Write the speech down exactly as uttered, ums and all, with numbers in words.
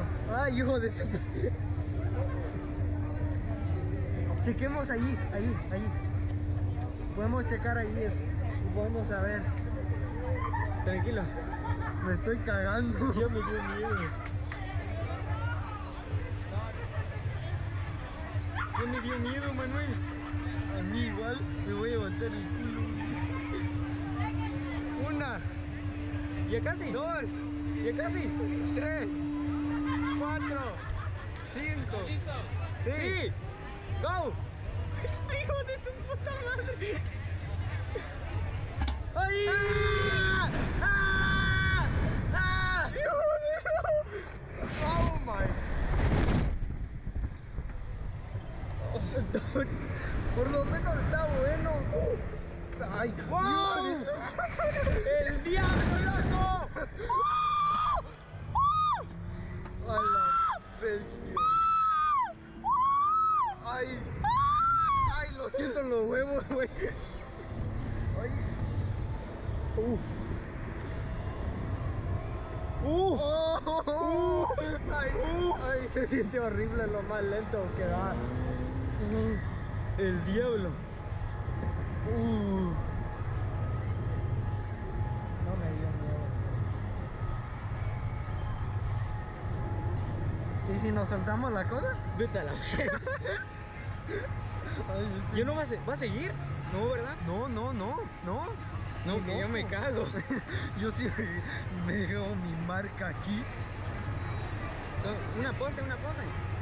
Ay, hijo de su... Chequemos ahí, ahí, ahí. Podemos checar ahí. Podemos saber. Tranquilo. Me estoy cagando. Yo me dio miedo. Yo me dio miedo, Manuel. A mí igual me voy a levantar el culo. Una, Ya casi. dos, Ya casi. tres, cuatro, cinco. ¿Listo? Sí. Sí. Go. Hijo de su puta madre. ¡Ay! ¡Ah! ¡Ah! ¡Ah! ¡Hijo de su... ¡Oh, my! Por lo menos está bueno. ¡Ay! ¡Wow! Hijo de su... ¡El diablo, loco! ¡A la bestia! ¡Ay! ¡Ay! Lo siento en los huevos, güey. ¡Ay! ¡Uf! ¡Uh! ¡Oh! ¡Ay! ¡Ay! Se siente horrible lo más lento que va. ¡El diablo! Uh. No me dio miedo. ¿Y si nos soltamos la cosa? Vete a la verga. Ay, ¿Yo no va a, se va a seguir? No, ¿verdad? no, no, no, no. No, Ni que yo me loco. cago. Yo sí me dejo mi marca aquí. So, una pose, una pose.